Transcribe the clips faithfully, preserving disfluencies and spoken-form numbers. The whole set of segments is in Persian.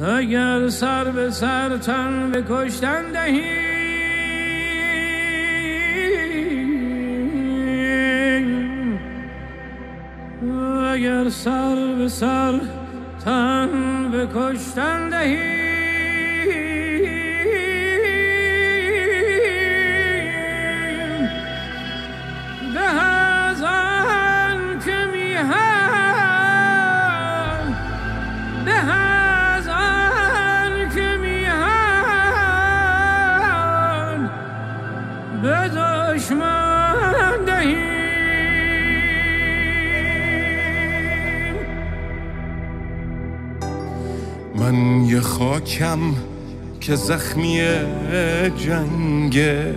اگر سر به سر تن به کشتن دهی، اگر سر به سر تن به کشتن دهی، به از آن که میهن، به از آن که میهن به دشمن دهی. من یه خاکم که زخمی جنگه،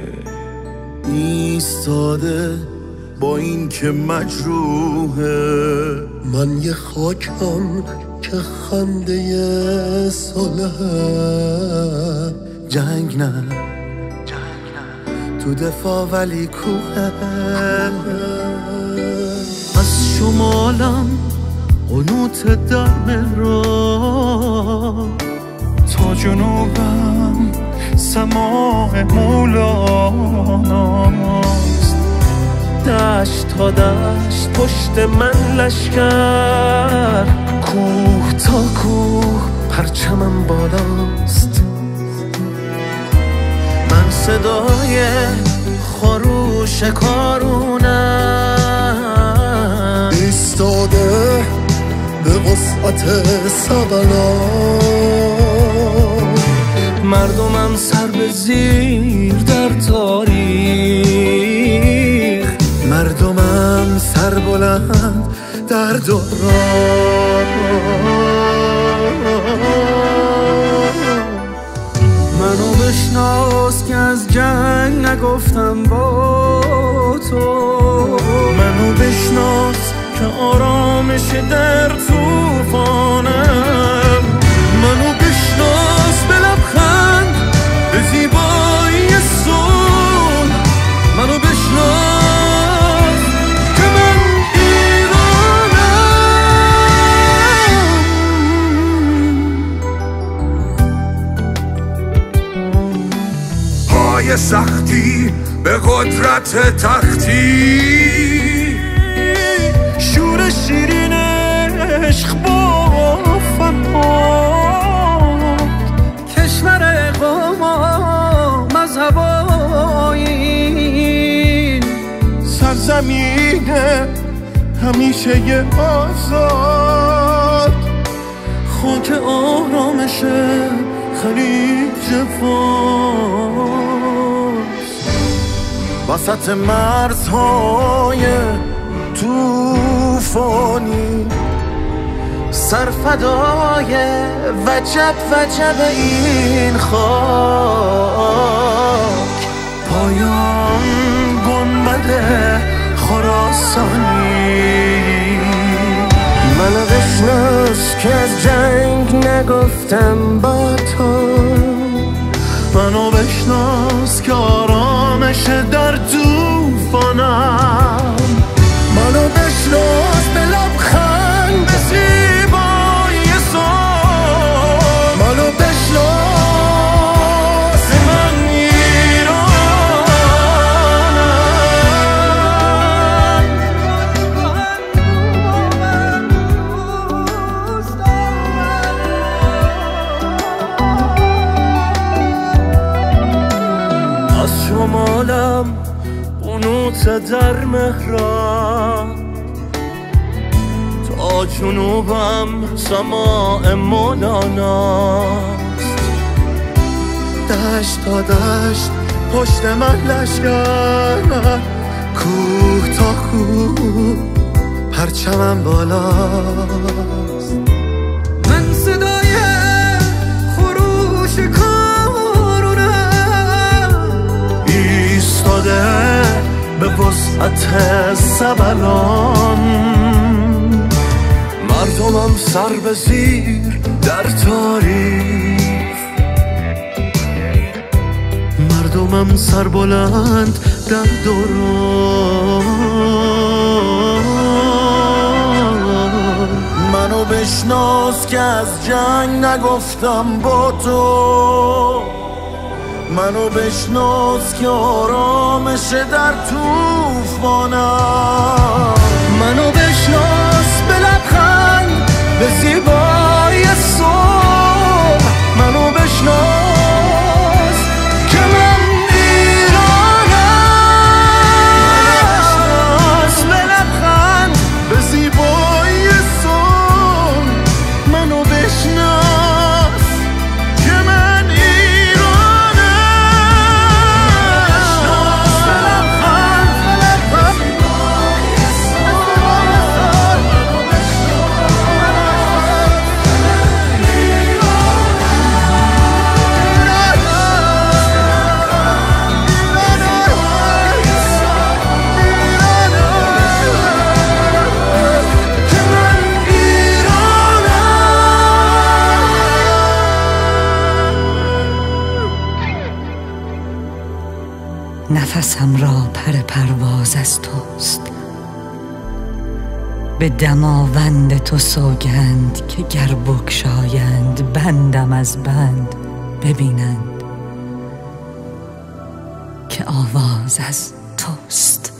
ایستاده با این که مجروحه. من یه خاکم که خنده صلحه. جنگ نه تو دفاع ولی کوه. از شمالم قنوت در مهران، تا جنوبم سماع مولاناست. دشت تا دشت پشت من لشکر، کوه تا کوه پرچمم بالاست. من صدای خروش کارونم، ایستاده به وسعت سبلان. مردمم سر به زیر در تاریخ، مردمم سر بلند در دوران. منو بشناس که از جنگ نگفتم با تو. منو بشناس که آرامش در طوفانم. منو بشناس به لبخند، به زیبایی صلح. منو بشناس که من ایرانم. پای سختی به قدرت تختی، شور شیرین عشق با فرهاد. کشور قوم و مذهب و آیین، سرزمین همیشه ی آزاد. خاک آرامش خلیج فارس، وسط مرزهای توفانی. سرفدای وجب وجب این خاک، پایان گنبد خراسانی. منو بشناس که از جنگ نگفتم با تو. منو بشناس که آرامش در طوفانم. منو بشناس به لبخند، به زیبایی صلح. منو بشناس که من ایرانم. از شمالم قنوت در مهران، تا جنوبم سماع مولاناست. دشت تا دشت پشت من لشکر، کوه تا کوه پرچمم بالاست. من صدای خروش کارونم، ایستاده به وسعت سبلان. مردمم سر به زیر در تاریخ، مردمم سر بلند در دوران. منو بشناس که از جنگ نگفتم با تو، منو بشناس که آرامش در توفانم، منو بشناس به لبخند به زیبای صبح، منو بشناس که من ایرانم، به لبخند به زیبای صبح منو بشناس که من نفسم را پر پرواز از توست، به دماوند تو سوگند که گر بگشایند بندم از بند ببینند که آواز از توست.